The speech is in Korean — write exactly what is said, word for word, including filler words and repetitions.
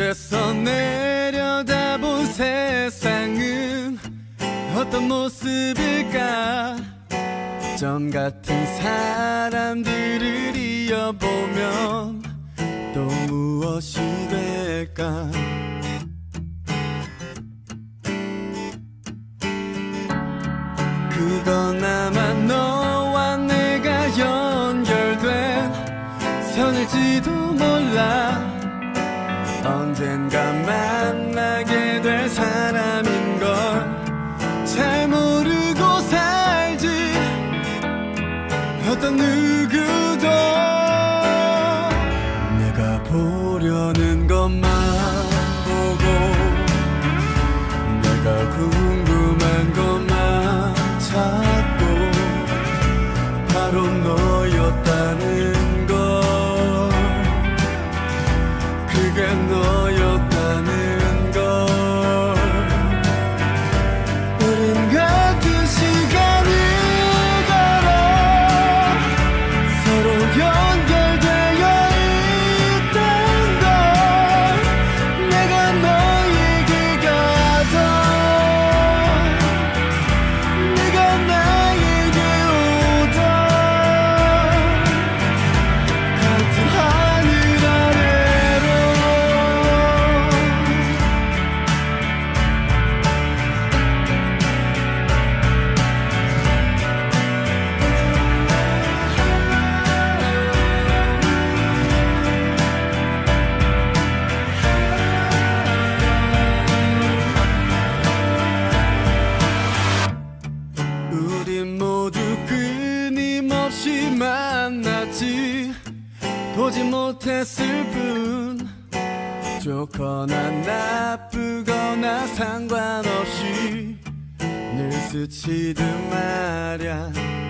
하늘에서 내려다본 세상은 어떤 모습일까? 점 같은 사람들을 이어보면 또 무엇이 될까? 그건 아마 너와 내가 연결된 선일지도 몰라. 언젠가 만나게 될 사람인걸 잘 모르고 살지. 어떤 누구도 내가 보려는 것만 보고 내가 궁금한 것만 찾고 바로 너였다는 걸, 그게 너였다는 걸. 우린 같은 시간을 걸어 서로 연결되어 있단 걸. 내가 너에게 가던 네가 나에게 오던 같은 하늘 아래로. 우린 모두 끊임없이 만났지. 보지 못했을 뿐. 좋거나 나쁘거나 상관없이 늘 스치듯 말야.